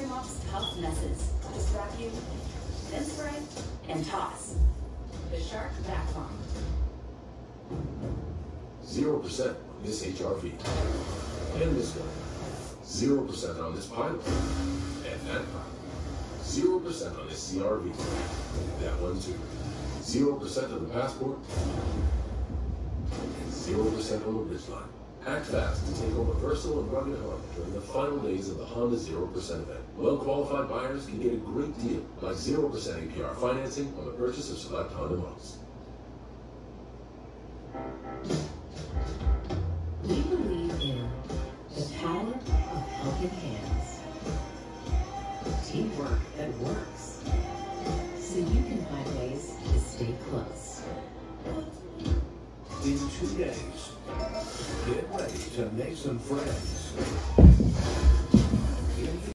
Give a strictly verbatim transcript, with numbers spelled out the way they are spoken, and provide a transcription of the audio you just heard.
spray mops tough messes. Just vacuum, then spray, and toss. The Shark Vac Bomb. Zero percent on this H R V. And this one. Zero percent on this pilot. And that pilot. Zero percent on this C R V. And that one too. Zero percent on the passport. And zero percent on the ridgeline. Act fast to take home a versatile and rugged Honda during the final days of the Honda zero percent event. Well-qualified buyers can get a great deal, like zero percent A P R financing on the purchase of select Honda models. We believe in the power of helping hands. Teamwork that works. So you can find ways to stay close. In two days, get ready to make some friends.